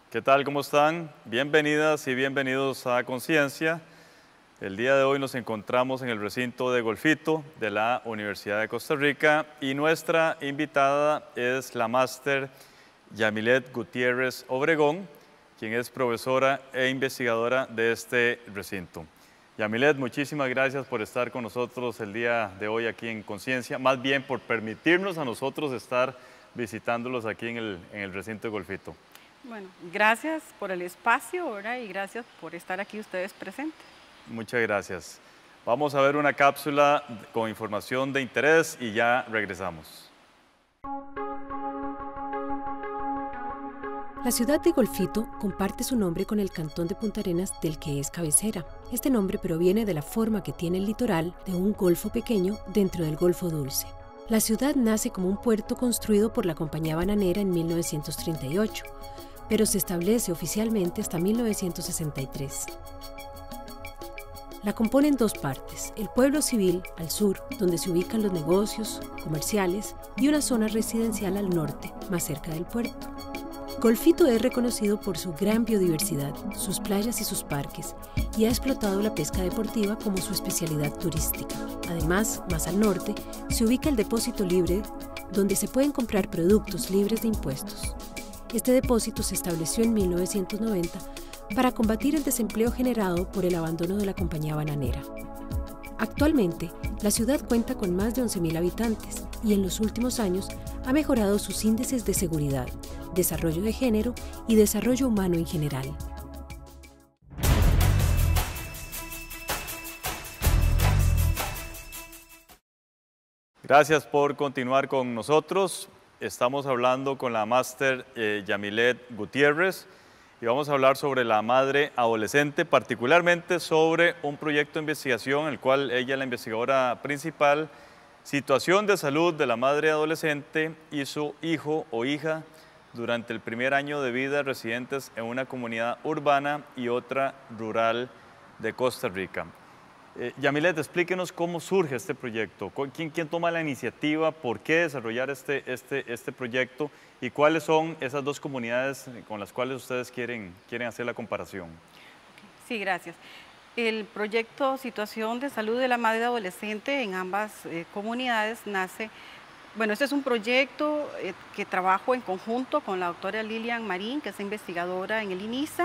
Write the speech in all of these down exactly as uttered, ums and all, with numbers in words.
¿Qué tal? ¿Cómo están? Bienvenidas y bienvenidos a Conciencia. El día de hoy nos encontramos en el recinto de Golfito de la Universidad de Costa Rica y nuestra invitada es la máster Yamilet Gutiérrez Obregón, quien es profesora e investigadora de este recinto. Yamilet, muchísimas gracias por estar con nosotros el día de hoy aquí en Conciencia, más bien por permitirnos a nosotros estar visitándolos aquí en el, en el recinto de Golfito. Bueno, gracias por el espacio, ¿verdad? Y gracias por estar aquí ustedes presentes. Muchas gracias. Vamos a ver una cápsula con información de interés y ya regresamos. La ciudad de Golfito comparte su nombre con el cantón de Punta Arenas del que es cabecera. Este nombre proviene de la forma que tiene el litoral de un golfo pequeño dentro del Golfo Dulce. La ciudad nace como un puerto construido por la compañía bananera en mil novecientos treinta y ocho, pero se establece oficialmente hasta mil novecientos sesenta y tres. La componen dos partes, el pueblo civil al sur, donde se ubican los negocios, comerciales, y una zona residencial al norte, más cerca del puerto. Golfito es reconocido por su gran biodiversidad, sus playas y sus parques, y ha explotado la pesca deportiva como su especialidad turística. Además, más al norte, se ubica el depósito libre, donde se pueden comprar productos libres de impuestos. Este depósito se estableció en mil novecientos noventa para combatir el desempleo generado por el abandono de la compañía bananera. Actualmente, la ciudad cuenta con más de once mil habitantes y en los últimos años ha mejorado sus índices de seguridad, desarrollo de género y desarrollo humano en general. Gracias por continuar con nosotros. Estamos hablando con la máster eh, Yamilet Gutiérrez y vamos a hablar sobre la madre adolescente, particularmente sobre un proyecto de investigación, el cual ella es la investigadora principal, situación de salud de la madre adolescente y su hijo o hija durante el primer año de vida residentes en una comunidad urbana y otra rural de Costa Rica. Eh, Yamilet, explíquenos cómo surge este proyecto, ¿Quién, quién toma la iniciativa, por qué desarrollar este, este, este proyecto y cuáles son esas dos comunidades con las cuales ustedes quieren, quieren hacer la comparación. Sí, gracias. El proyecto Situación de Salud de la Madre Adolescente en ambas eh, comunidades nace, bueno, este es un proyecto eh, que trabajo en conjunto con la doctora Lilian Marín, que es investigadora en el INISA,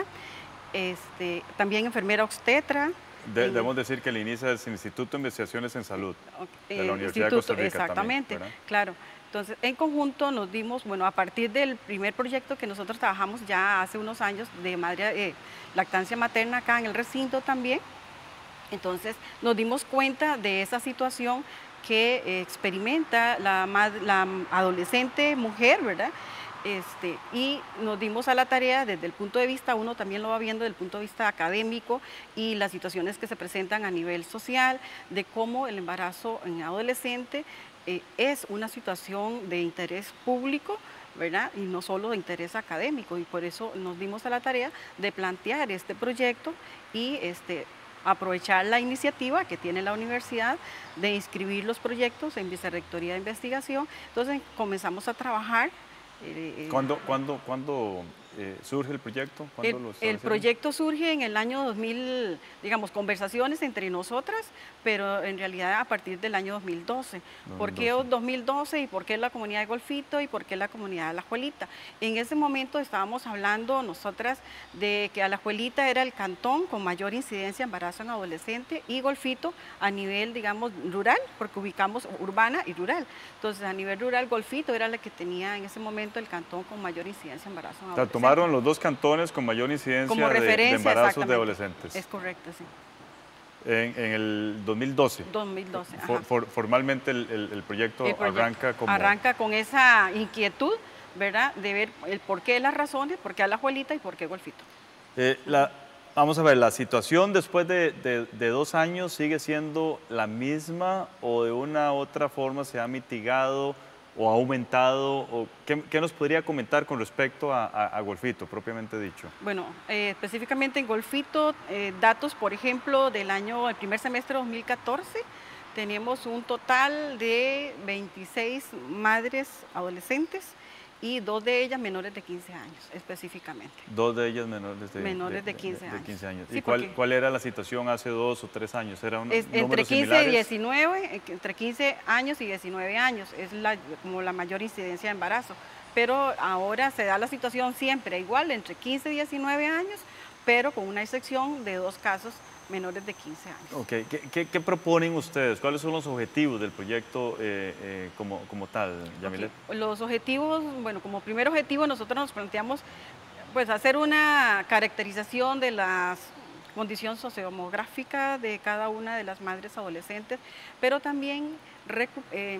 este, también enfermera obstetra. De, debemos decir que el INISA es Instituto de Investigaciones en Salud de la eh, Universidad de Costa Rica. Exactamente, también, claro. Entonces, en conjunto nos dimos, bueno, a partir del primer proyecto que nosotros trabajamos ya hace unos años de madre, eh, lactancia materna acá en el recinto también, entonces nos dimos cuenta de esa situación que eh, experimenta la, la adolescente mujer, ¿verdad? Este, y nos dimos a la tarea desde el punto de vista, uno también lo va viendo desde el punto de vista académico y las situaciones que se presentan a nivel social, de cómo el embarazo en adolescente eh, es una situación de interés público, ¿verdad? Y no solo de interés académico, y por eso nos dimos a la tarea de plantear este proyecto y este, aprovechar la iniciativa que tiene la universidad de inscribir los proyectos en Vicerrectoría de Investigación. Entonces comenzamos a trabajar. ¿Cuándo, ¿cuándo, cuándo eh, surge el proyecto? El, lo el proyecto surge en el año dos mil, digamos, conversaciones entre nosotras, pero en realidad a partir del año dos mil doce. ¿Por qué dos mil doce y por qué la comunidad de Golfito y por qué la comunidad de Alajuelita? En ese momento estábamos hablando nosotras de que Alajuelita era el cantón con mayor incidencia de embarazo en adolescente y Golfito a nivel, digamos, rural, porque ubicamos urbana y rural. Entonces, a nivel rural, Golfito era la que tenía en ese momento el cantón con mayor incidencia de embarazo en adolescente. O sea, tomaron los dos cantones con mayor incidencia Como de, de embarazos de adolescentes. Es correcto, sí. En, en el dos mil doce. dos mil doce, for, for, formalmente el, el, el, proyecto el proyecto arranca como... Arranca con esa inquietud, ¿verdad? De ver el porqué de las razones, por qué Alajuelita y por qué Golfito. Eh, la, vamos a ver, ¿la situación después de, de, de dos años sigue siendo la misma o de una u otra forma se ha mitigado o ha aumentado? O ¿qué, qué nos podría comentar con respecto a, a, a Golfito, propiamente dicho? Bueno, eh, específicamente en Golfito, eh, datos, por ejemplo, del año, el primer semestre de dos mil catorce, tenemos un total de veintiséis madres adolescentes y dos de ellas menores de quince años específicamente. Dos de ellas menores de, menores de, de, quince, de, años. de quince años. Sí, ¿Y cuál, cuál era la situación hace dos o tres años? ¿Era un, es, entre quince similares? y diecinueve, entre quince años y diecinueve años, es la, como la mayor incidencia de embarazo. Pero ahora se da la situación siempre igual, entre quince y diecinueve años, pero con una excepción de dos casos menores de quince años. Okay. ¿Qué, qué, qué proponen ustedes? ¿Cuáles son los objetivos del proyecto eh, eh, como, como tal, Yamilet? Okay. Los objetivos, bueno, como primer objetivo nosotros nos planteamos pues hacer una caracterización de la condición sociodemográfica de cada una de las madres adolescentes, pero también eh,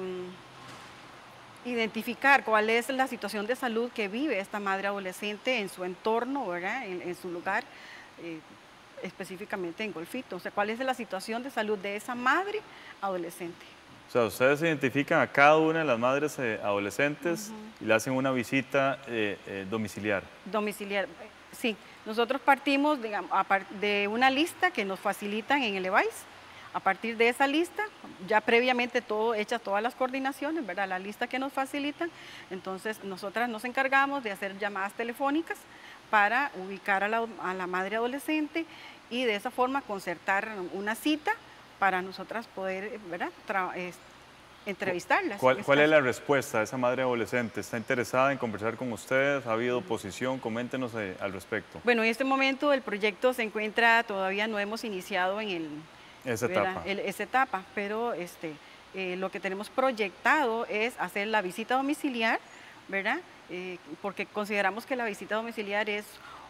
identificar cuál es la situación de salud que vive esta madre adolescente en su entorno, ¿verdad? En, en su lugar. Eh, específicamente en Golfito, o sea, cuál es la situación de salud de esa madre adolescente. O sea, ustedes identifican a cada una de las madres eh, adolescentes uh-huh. y le hacen una visita eh, eh, domiciliar. Domiciliar, sí. Nosotros partimos digamos, de una lista que nos facilitan en el E V A I S. A partir de esa lista, ya previamente todo, hechas todas las coordinaciones, ¿verdad? La lista que nos facilitan, entonces nosotras nos encargamos de hacer llamadas telefónicas para ubicar a la, a la madre adolescente y de esa forma concertar una cita para nosotras poder, ¿verdad? Tra es, entrevistarlas. ¿Cuál, ¿Cuál es la respuesta de esa madre adolescente? ¿Está interesada en conversar con ustedes? ¿Ha habido oposición? Coméntenos eh, al respecto. Bueno, en este momento el proyecto se encuentra, todavía no hemos iniciado en el, esa, etapa. El, esa etapa, pero este, eh, lo que tenemos proyectado es hacer la visita domiciliar, ¿verdad? Eh, porque consideramos que la visita domiciliar es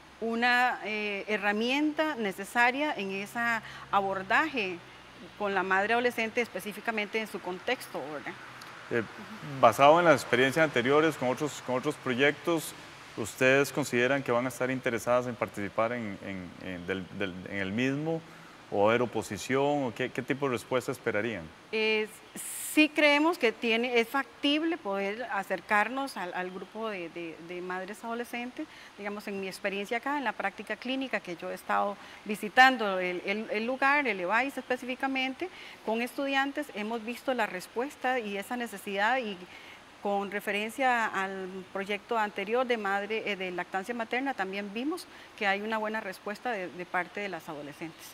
una eh, herramienta necesaria en ese abordaje con la madre adolescente, específicamente en su contexto, ¿verdad? Eh, basado en las experiencias anteriores con otros, con otros proyectos, ¿ustedes consideran que van a estar interesadas en participar en, en, en, del, del, en el mismo? ¿O haber oposición? ¿O qué, qué tipo de respuesta esperarían? Eh, sí creemos que tiene, es factible poder acercarnos al, al grupo de, de, de madres adolescentes. Digamos, en mi experiencia acá, en la práctica clínica que yo he estado visitando el, el, el lugar, el E V A I S específicamente, con estudiantes hemos visto la respuesta y esa necesidad, y con referencia al proyecto anterior de, madre, eh, de lactancia materna también vimos que hay una buena respuesta de, de parte de las adolescentes.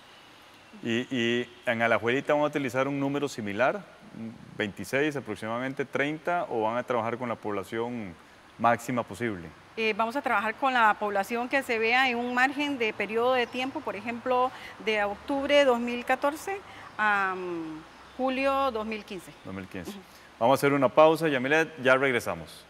Y, y en Alajuelita van a utilizar un número similar, veintiséis, aproximadamente treinta, o van a trabajar con la población máxima posible? Eh, vamos a trabajar con la población que se vea en un margen de periodo de tiempo, por ejemplo, de octubre de dos mil catorce a um, julio dos mil quince. dos mil quince. Uh-huh. Vamos a hacer una pausa, Yamilet, ya regresamos.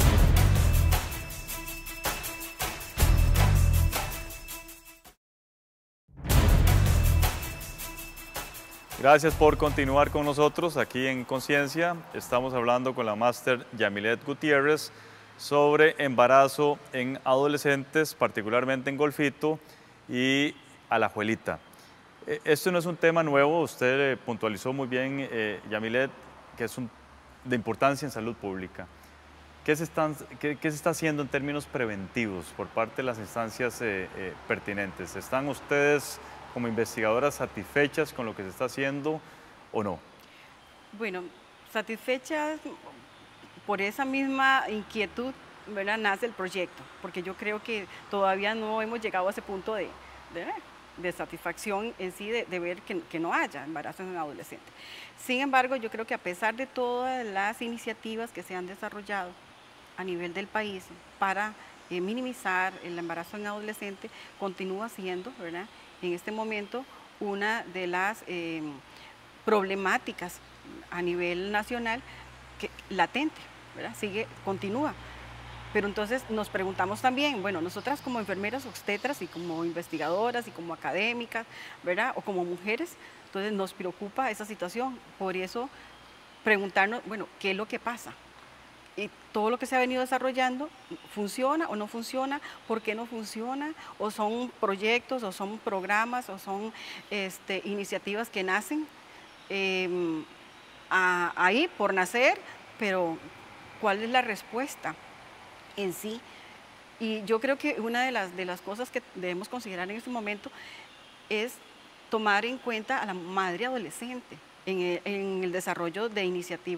Gracias por continuar con nosotros aquí en Conciencia. Estamos hablando con la máster Yamilet Gutiérrez sobre embarazo en adolescentes, particularmente en Golfito y Alajuelita. Esto no es un tema nuevo, usted puntualizó muy bien, eh, Yamilet, que es un, de importancia en salud pública. ¿Qué se, están, qué, ¿Qué se está haciendo en términos preventivos por parte de las instancias eh, eh, pertinentes? ¿Están ustedes como investigadoras satisfechas con lo que se está haciendo o no? Bueno, satisfechas por esa misma inquietud, ¿verdad? Nace el proyecto, porque yo creo que todavía no hemos llegado a ese punto de, de, de satisfacción en sí, de, de ver que, que no haya embarazos en adolescentes. Sin embargo, yo creo que a pesar de todas las iniciativas que se han desarrollado a nivel del país para eh, minimizar el embarazo en adolescente, continúa siendo, ¿verdad?, en este momento una de las eh, problemáticas a nivel nacional que, latente, ¿verdad? Sigue, continúa. Pero entonces nos preguntamos también, bueno, nosotras como enfermeras obstetras y como investigadoras y como académicas, ¿verdad?, o como mujeres, entonces nos preocupa esa situación. Por eso preguntarnos, bueno, ¿qué es lo que pasa? Y todo lo que se ha venido desarrollando, ¿funciona o no funciona? ¿Por qué no funciona? ¿O son proyectos, o son programas, o son este, iniciativas que nacen eh, a, ahí por nacer? Pero ¿cuál es la respuesta en sí? Y yo creo que una de las, de las cosas que debemos considerar en este momento es tomar en cuenta a la madre adolescente en el, en el desarrollo de iniciativas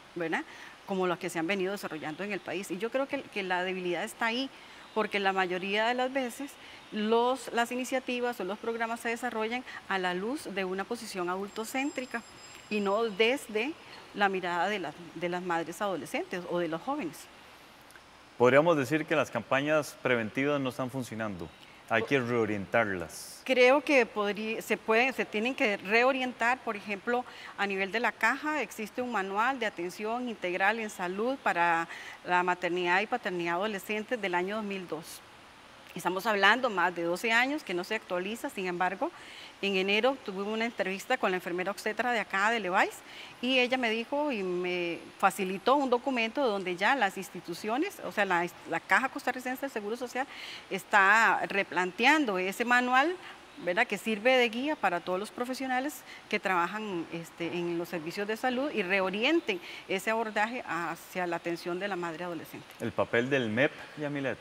¿verdad? Como las que se han venido desarrollando en el país. Y yo creo que, que la debilidad está ahí, porque la mayoría de las veces los, las iniciativas o los programas se desarrollan a la luz de una posición adultocéntrica y no desde la mirada de las, de las madres adolescentes o de los jóvenes. Podríamos decir que las campañas preventivas no están funcionando. Hay que reorientarlas. Creo que podría, se, pueden, se tienen que reorientar, por ejemplo, a nivel de la caja existe un manual de atención integral en salud para la maternidad y paternidad adolescentes del año dos mil dos. Estamos hablando más de doce años que no se actualiza, sin embargo, en enero tuve una entrevista con la enfermera obstetra de acá de Levi's y ella me dijo y me facilitó un documento donde ya las instituciones, o sea, la, la Caja Costarricense del Seguro Social está replanteando ese manual, ¿verdad?, que sirve de guía para todos los profesionales que trabajan este, en los servicios de salud y reorienten ese abordaje hacia la atención de la madre adolescente. El papel del M E P, Yamilet.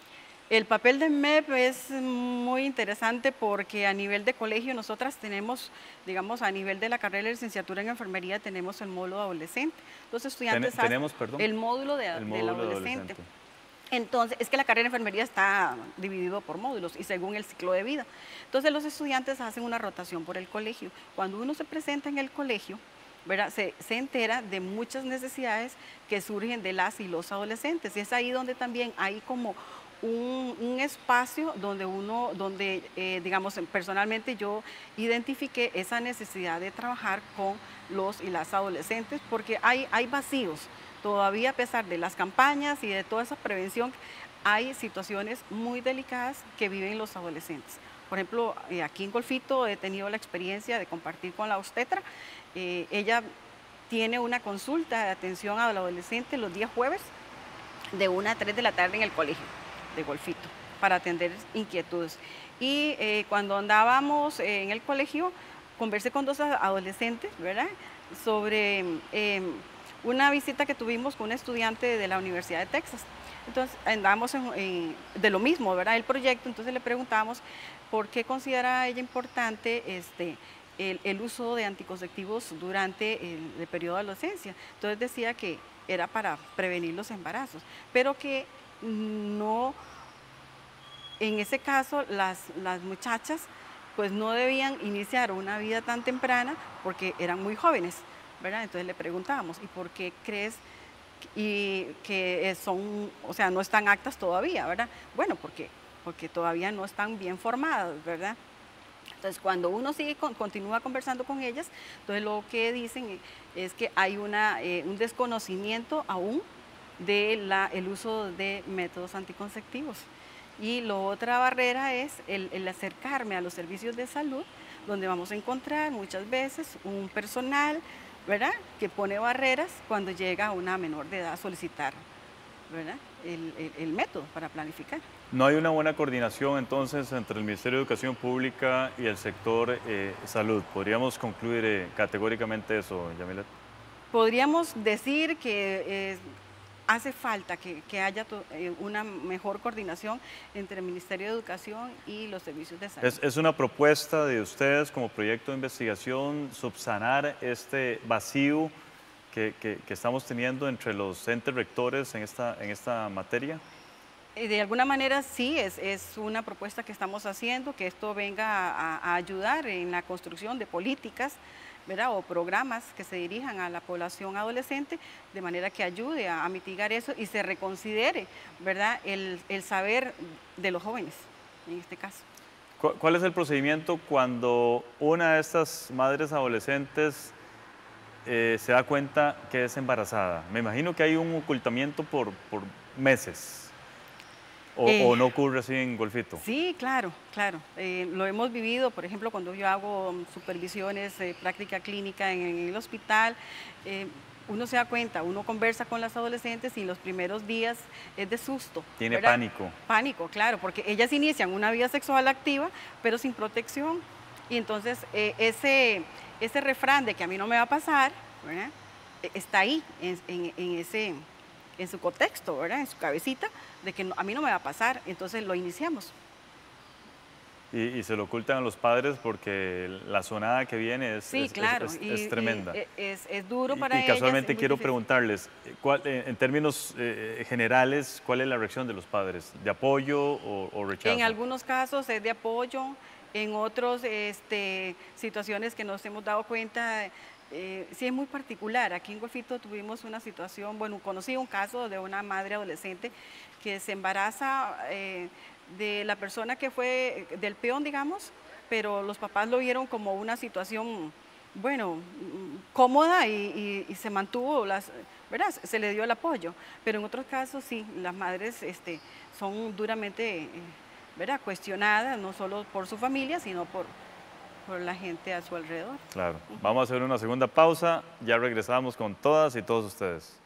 El papel de M E P es muy interesante porque a nivel de colegio nosotras tenemos, digamos, a nivel de la carrera de licenciatura en enfermería tenemos el módulo adolescente. Los estudiantes Ten, tenemos, perdón, el módulo, de, el módulo del adolescente. adolescente. Entonces, es que la carrera de enfermería está dividido por módulos y según el ciclo de vida. Entonces, los estudiantes hacen una rotación por el colegio. Cuando uno se presenta en el colegio, ¿verdad?, se, se entera de muchas necesidades que surgen de las y los adolescentes. Y es ahí donde también hay como Un, un espacio donde uno, donde eh, digamos, personalmente yo identifiqué esa necesidad de trabajar con los y las adolescentes porque hay, hay vacíos, todavía a pesar de las campañas y de toda esa prevención, hay situaciones muy delicadas que viven los adolescentes. Por ejemplo, eh, aquí en Golfito he tenido la experiencia de compartir con la obstetra, eh, ella tiene una consulta de atención al adolescente los días jueves de una a tres de la tarde en el colegio de Golfito para atender inquietudes. Y eh, cuando andábamos eh, en el colegio, conversé con dos adolescentes, ¿verdad?, sobre eh, una visita que tuvimos con un estudiante de la Universidad de Texas. Entonces, andábamos en, en, de lo mismo, ¿verdad?, el proyecto. Entonces le preguntamos por qué considera ella importante este, el, el uso de anticonceptivos durante el, el periodo de adolescencia. Entonces decía que era para prevenir los embarazos, pero que no, en ese caso las, las muchachas pues no debían iniciar una vida tan temprana porque eran muy jóvenes, ¿verdad? Entonces le preguntábamos, ¿y por qué crees y que son, o sea, no están aptas todavía, ¿verdad? Bueno, porque, porque todavía no están bien formadas, ¿verdad? Entonces, cuando uno sigue, continúa conversando con ellas, entonces lo que dicen es que hay una, eh, un desconocimiento aún del uso de métodos anticonceptivos. Y la otra barrera es el, el acercarme a los servicios de salud, donde vamos a encontrar muchas veces un personal, ¿verdad?, que pone barreras cuando llega una menor de edad a solicitar, ¿verdad?, el, el, el método para planificar. No hay una buena coordinación entonces entre el Ministerio de Educación Pública y el sector eh, salud. ¿Podríamos concluir eh, categóricamente eso, Yamilet? Podríamos decir que eh, hace falta que, que haya to, eh, una mejor coordinación entre el Ministerio de Educación y los servicios de salud. Es, es una propuesta de ustedes como proyecto de investigación subsanar este vacío que, que, que estamos teniendo entre los entes rectores en esta, en esta materia. De alguna manera sí, es, es una propuesta que estamos haciendo, que esto venga a, a ayudar en la construcción de políticas, ¿verdad?, o programas que se dirijan a la población adolescente, de manera que ayude a, a mitigar eso y se reconsidere, ¿verdad?, el, el saber de los jóvenes, en este caso. ¿Cuál es el procedimiento cuando una de estas madres adolescentes eh, se da cuenta que es embarazada? Me imagino que hay un ocultamiento por, por meses. O, eh, ¿O no ocurre así en Golfito? Sí, claro, claro. Eh, lo hemos vivido, por ejemplo, cuando yo hago supervisiones, eh, práctica clínica en, en el hospital, eh, uno se da cuenta, uno conversa con las adolescentes y los primeros días es de susto. Tiene ¿verdad? pánico. Pánico, claro, porque ellas inician una vida sexual activa, pero sin protección. Y entonces eh, ese, ese refrán de que a mí no me va a pasar, ¿verdad?, está ahí, en, en, en ese... en su contexto, ¿verdad?, en su cabecita, de que no, a mí no me va a pasar, entonces lo iniciamos. Y, y se lo ocultan a los padres porque la sonada que viene es, Sí, es, claro, es, es, y, es tremenda. y es, es duro Y- para y, ellas. casualmente es muy quiero difícil. preguntarles, ¿cuál, eh, en términos eh, generales, ¿cuál es la reacción de los padres? ¿De apoyo o, o rechazo? En algunos casos es de apoyo, en otros este, situaciones que nos hemos dado cuenta, eh, sí es muy particular. Aquí en Golfito tuvimos una situación, bueno, conocí un caso de una madre adolescente que se embaraza eh, de la persona que fue del peón, digamos, pero los papás lo vieron como una situación, bueno, mm, cómoda y, y- y se mantuvo, las, ¿verdad? Se le dio el apoyo. Pero en otros casos sí, las madres este, son duramente, eh, ¿verdad? Cuestionadas, no solo por su familia, sino por, por la gente a su alrededor. Claro. Vamos a hacer una segunda pausa. Ya regresamos con todas y todos ustedes.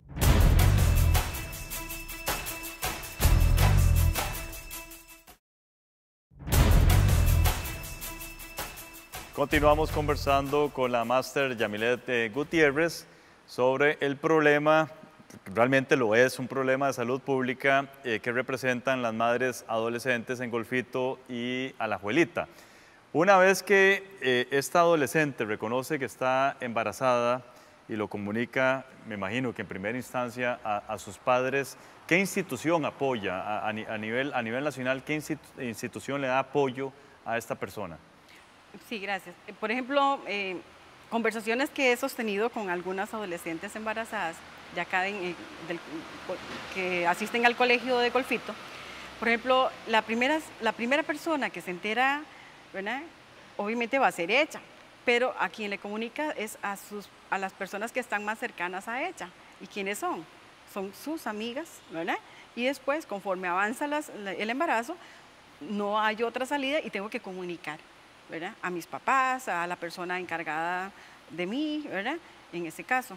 Continuamos conversando con la máster Yamilet eh, Gutiérrez sobre el problema, realmente lo es, un problema de salud pública eh, que representan las madres adolescentes en Golfito y Alajuelita. Una vez que eh, esta adolescente reconoce que está embarazada y lo comunica, me imagino que en primera instancia a, a sus padres, ¿qué institución apoya a, a ni- a nivel, a nivel nacional? ¿Qué institu- institución le da apoyo a esta persona? Sí, gracias. Eh, Por ejemplo, eh, conversaciones que he sostenido con algunas adolescentes embarazadas de acá en, eh, del- co- que asisten al colegio de Golfito. Por ejemplo, la primera, la primera persona que se entera, ¿verdad? Obviamente va a ser ella, pero a quien le comunica es a, sus, a las personas que están más cercanas a ella. ¿Y quiénes son? Son sus amigas, ¿verdad? Y después, conforme avanza las- la- el embarazo, no hay otra salida y tengo que comunicar, ¿verdad? A mis papás, a la persona encargada de mí, ¿verdad? En ese caso.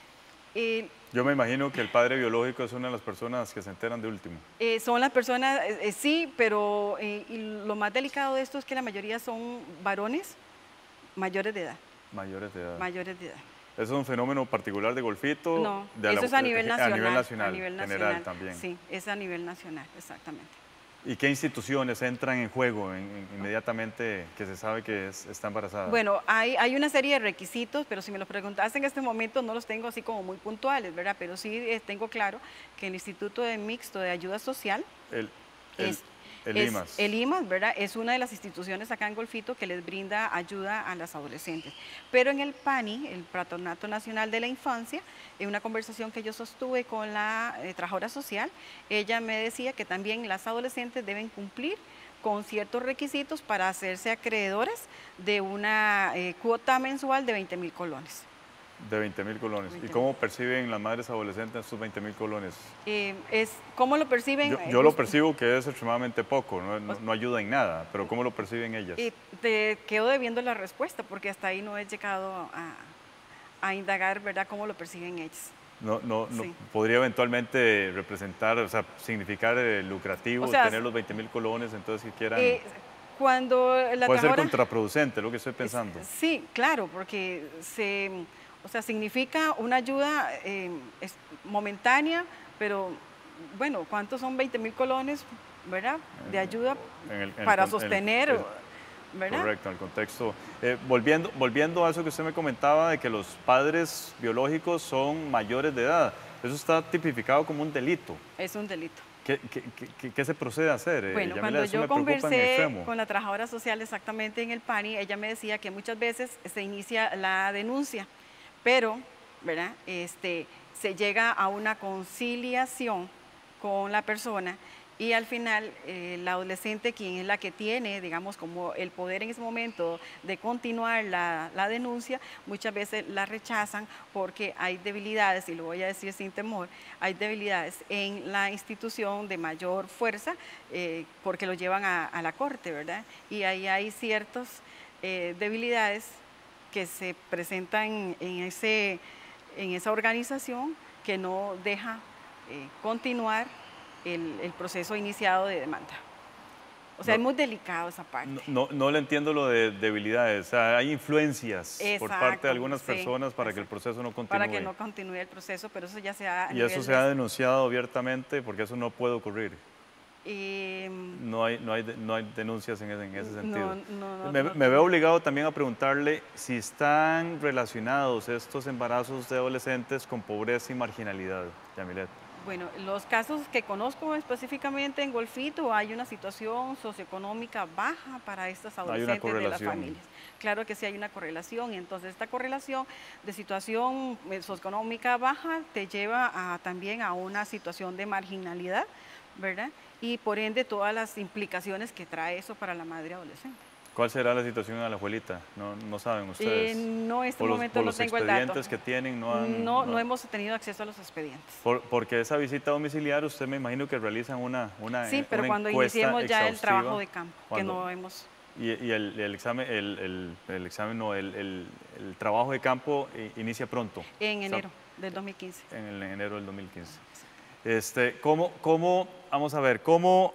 Eh, Yo me imagino que el padre biológico es una de las personas que se enteran de último. eh, son las personas, eh, eh, sí, pero eh, y lo más delicado de esto es que la mayoría son varones mayores de edad, Mayores de edad. mayores de edad. ¿Eso es un fenómeno particular de Golfito? No, de eso la- es a nivel eh, nacional. A nivel nacional, a nivel general nacional, también. Sí, es a nivel nacional, exactamente. ¿Y qué instituciones entran en juego en- en- inmediatamente que se sabe que es- está embarazada? Bueno, hay, hay una serie de requisitos, pero si me los preguntaste en este momento no los tengo así como muy puntuales, ¿verdad? Pero sí eh, tengo claro que el Instituto de Mixto de Ayuda Social El, el, es, el es- I M A S. el I M A S, ¿verdad? Es una de las instituciones acá en Golfito que les brinda ayuda a las adolescentes. Pero en el PANI, el Patronato Nacional de la Infancia, en una conversación que yo sostuve con la eh, trabajadora social, ella me decía que también las adolescentes deben cumplir con ciertos requisitos para hacerse acreedoras de una eh, cuota mensual de veinte mil colones. De veinte mil colones. ¿Y veinte mil. cómo perciben las madres adolescentes estos veinte mil colones? Eh, es, ¿Cómo lo perciben? Yo, Eh, yo lo justo- percibo que es extremadamente poco, no, no- no ayuda en nada, pero ¿cómo lo perciben ellas? Y te quedo debiendo la respuesta porque hasta ahí no he llegado a, a indagar, ¿verdad?, cómo lo perciben ellas. No, no, no- Sí. podría eventualmente representar, o sea, significar eh, lucrativo O sea, tener los veinte mil colones, entonces que quieran... Eh, cuando la puede ser trabajadora- contraproducente, lo que estoy pensando. Sí, claro, porque se, o sea, significa una ayuda eh, es momentánea, pero bueno, ¿cuántos son veinte mil colones, verdad? De ayuda En el- en el para con- en el- sostener, el- ¿verdad? Correcto, en el contexto. Eh, volviendo, volviendo a eso que usted me comentaba de que los padres biológicos son mayores de edad, eso está tipificado como un delito. Es un delito. ¿Qué, qué- qué- qué- qué se procede a hacer? Eh, Bueno, Yamila, cuando eso yo me preocupa en conversé extremo. con la trabajadora social exactamente en el PANI, ella me decía que muchas veces se inicia la denuncia, pero, ¿verdad? Este, se llega a una conciliación con la persona y al final eh, la adolescente, quien es la que tiene, digamos, como el poder en ese momento de continuar la, la denuncia, muchas veces la rechazan porque hay debilidades, y lo voy a decir sin temor, hay debilidades en la institución de mayor fuerza eh, porque lo llevan a, a la corte, ¿verdad? Y ahí hay ciertas eh, debilidades que se presentan en, ese, en esa organización que no deja eh, continuar el, el proceso iniciado de demanda. O sea, No. es muy delicado esa parte. No, no, no le entiendo lo de debilidades, o sea, hay influencias por parte Exacto, de algunas sí, personas para que el exacto. proceso no continúe. Para que no continúe el proceso, pero eso ya se ha... a Y eso nivel se ha de- denunciado abiertamente porque eso no puede ocurrir. Eh, No hay, no, hay, no hay denuncias en ese, en ese sentido. No, no, no, me, no, me veo obligado también a preguntarle si están relacionados estos embarazos de adolescentes con pobreza y marginalidad, Yamilet. Bueno, los casos que conozco específicamente en Golfito, hay una situación socioeconómica baja para estas adolescentes de las familias. Claro que sí hay una correlación, y entonces esta correlación de situación socioeconómica baja te lleva a, también a una situación de marginalidad, ¿verdad? Y por ende todas las implicaciones que trae eso para la madre adolescente. ¿Cuál será la situación de la abuelita? ¿No, no saben ustedes? Eh, no, en este por los, momento por no los tengo el dato. expedientes que tienen no han... No, no, no hemos tenido acceso a los expedientes. Por, porque esa visita domiciliaria, usted me imagino que realizan una una Sí, pero una cuando iniciemos ya el trabajo de campo, cuando, que no hemos... Y, y el, el examen, el, el, el examen no, el, el, el trabajo de campo inicia pronto. En enero del dos mil quince. En el enero del dos mil quince. Este, ¿cómo, cómo, vamos a ver, cómo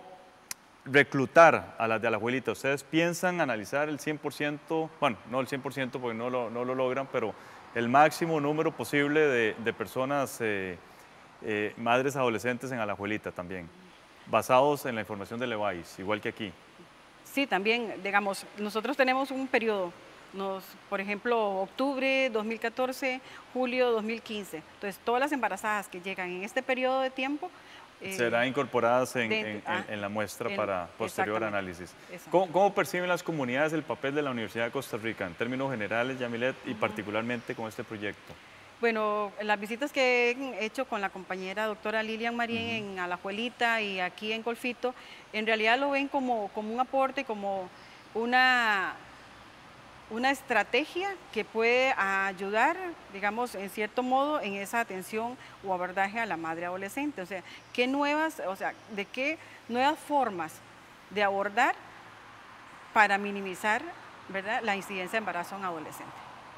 reclutar a las de Alajuelita? ¿Ustedes piensan analizar el cien por ciento, bueno, no el cien por ciento porque no lo, no lo logran, pero el máximo número posible de, de personas, eh, eh, madres adolescentes en Alajuelita también, basados en la información del E B A I S, igual que aquí? Sí, también, digamos, nosotros tenemos un periodo, nos, por ejemplo, octubre dos mil catorce, julio dos mil quince. Entonces, todas las embarazadas que llegan en este periodo de tiempo Eh, serán incorporadas en, dentro, en, ah, en la muestra en, para posterior análisis. ¿Cómo, ¿Cómo perciben las comunidades el papel de la Universidad de Costa Rica en términos generales, Yamilet, y uh-huh. particularmente con este proyecto? Bueno, las visitas que he hecho con la compañera doctora Lilian Marín uh-huh. en Alajuelita y aquí en Golfito, en realidad lo ven como, como un aporte, como una... una estrategia que puede ayudar, digamos, en cierto modo, en esa atención o abordaje a la madre adolescente. O sea, ¿qué nuevas, o sea, de qué nuevas formas de abordar para minimizar, ¿verdad?, la incidencia de embarazo en adolescente?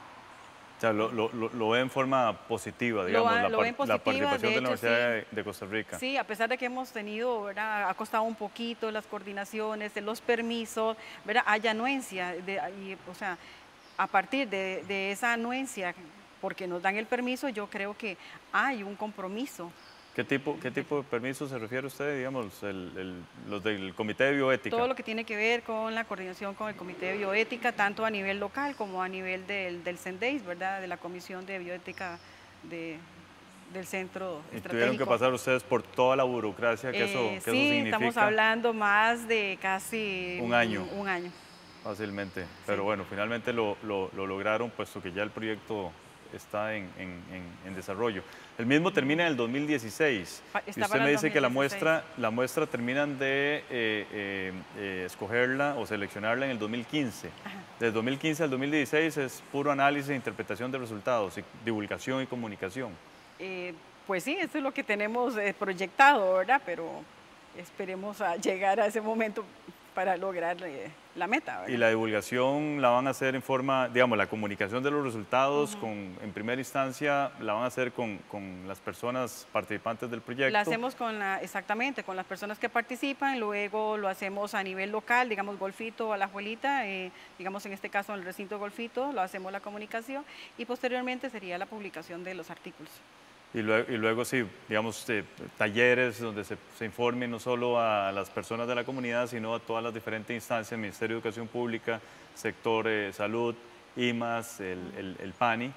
O sea, lo, lo, lo ve en forma positiva, digamos, lo, la, lo positiva, la participación de, de, hecho, hecho, la Universidad sí, de, de Costa Rica. Sí, a pesar de que hemos tenido, ¿verdad?, ha costado un poquito las coordinaciones, los permisos, ¿verdad?, hay anuencia, de, y, o sea, a partir de, de esa anuencia, porque nos dan el permiso, yo creo que hay un compromiso. ¿Qué tipo, qué tipo de permiso se refiere usted, digamos, el, el, los del Comité de Bioética? Todo lo que tiene que ver con la coordinación con el Comité de Bioética, tanto a nivel local como a nivel del, del CENDEIS, ¿verdad?, de la Comisión de Bioética de, del Centro ¿Y Estratégico. tuvieron que pasar ustedes por toda la burocracia que, eh, eso, que sí, eso significa? Sí, estamos hablando más de casi un año. Un, un año. Fácilmente, pero sí. bueno, finalmente lo, lo, lo lograron, puesto que ya el proyecto está en, en, en, en desarrollo. El mismo termina en el dos mil dieciséis. Está y usted me dice que la muestra, la muestra terminan de eh, eh, eh, escogerla o seleccionarla en el dos mil quince. Ajá. Desde dos mil quince al dos mil dieciséis es puro análisis e interpretación de resultados, y divulgación y comunicación. Eh, pues sí, eso es lo que tenemos eh, proyectado, ¿verdad? Pero esperemos a llegar a ese momento para lograr eh, la meta, ¿verdad? Y la divulgación la van a hacer en forma, digamos, la comunicación de los resultados, uh-huh. con, en primera instancia la van a hacer con, con las personas participantes del proyecto. La hacemos con la, exactamente, con las personas que participan, luego lo hacemos a nivel local, digamos Golfito, Alajuelita, eh, digamos en este caso en el recinto Golfito, lo hacemos la comunicación y posteriormente sería la publicación de los artículos. Y luego, y luego sí, digamos, eh, talleres donde se, se informe no solo a las personas de la comunidad, sino a todas las diferentes instancias, Ministerio de Educación Pública, sector eh, salud, I M A S, el, el, el P A N I,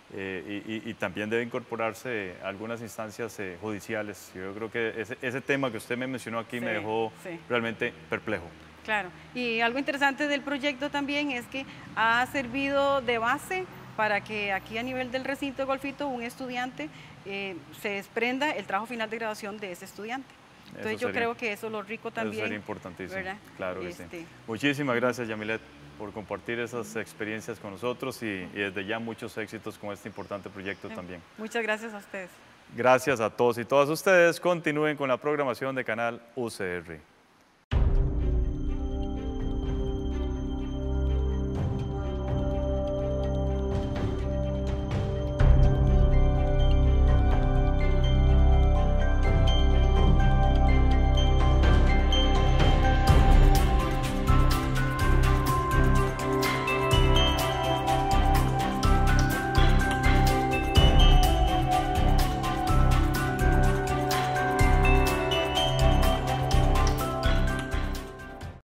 eh, y, y también debe incorporarse algunas instancias eh, judiciales. Yo creo que ese, ese tema que usted me mencionó aquí sí, me dejó sí. realmente perplejo. Claro, y algo interesante del proyecto también es que ha servido de base para que aquí a nivel del recinto de Golfito un estudiante eh, se desprenda el trabajo final de graduación de ese estudiante. Entonces eso yo sería, creo que eso es lo rico también. Eso sería importantísimo, ¿verdad? Claro que este, sí. Muchísimas gracias, Yamilet, por compartir esas experiencias con nosotros y, y desde ya muchos éxitos con este importante proyecto también. Muchas gracias a ustedes. Gracias a todos y todas ustedes. Continúen con la programación de Canal U C R.